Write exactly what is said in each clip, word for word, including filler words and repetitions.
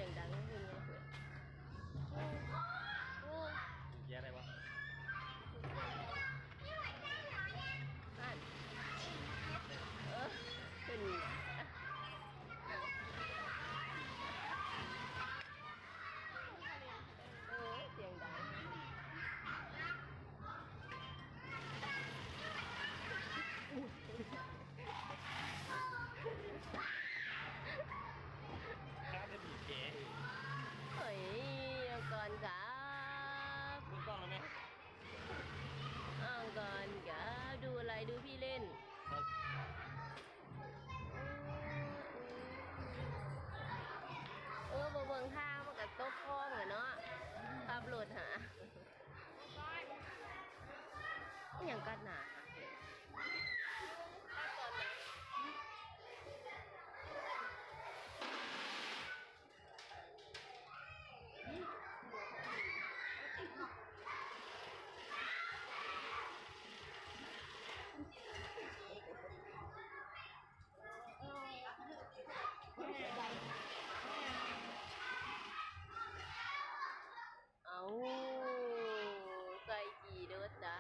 ยงดังขึ้นไงเพื่อนโอ้เยอะอะไรวะนั่นเออขึ้นเออเสียงดังข้าจะบีบเก๋เฮ้ยเอาก่อนครับดูกล้องแล้วไหมเอาก่อนครับดูอะไรดูพี่เล่นเออเบิ่งทางมันก็ตกคลองอะเนาะขับรถหาอย่างกัดหนาเอาใส่จีเด้อจ้า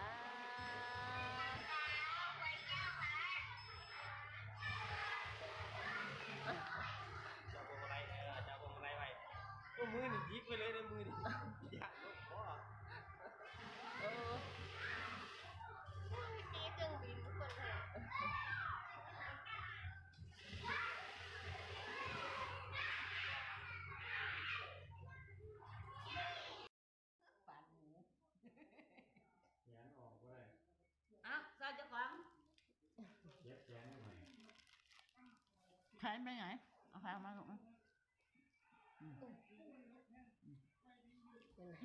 จับพวงมาลัยเออจับพวงมาลัยไปก็มือนี่ยิกไปเลยในมือนี่อยากลบพ่อเออจีเครื่องบินทุกคนเลยปาดหมูแขนออกก็ได้อ่ะซอยเจ้าของเย็บแขนหน่อยแขนไปไหนเอาแขนมาลูกมั้ยเป็นไง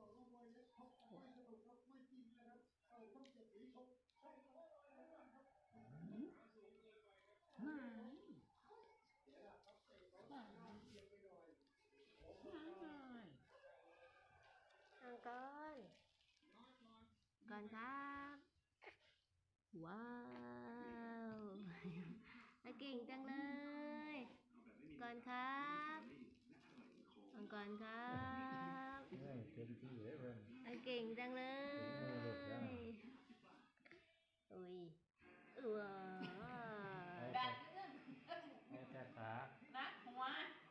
ทางก่อนก่อนครับว้าวเก่งจังเลยก่อนครับก่อนครับเต็มที่เลยเพื่อนเก่งจังเลยอุ้ยว้าวดันเอาแต่ขานักหัว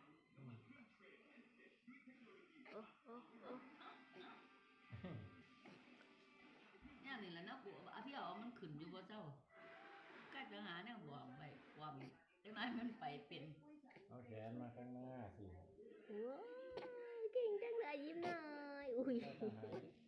โอ้โอ้โอ้เนี่ยนี่แหละนะกูอาที่เอามันขึ้นอยู่บ่เจ้าใกล้จะหาเนี่ยบอกไปความจังนั้นมันไปเป็นเอาแขนมาข้างหน้าสิว้าวเก่งจังเลยยิ้มหน่อยอุ้ย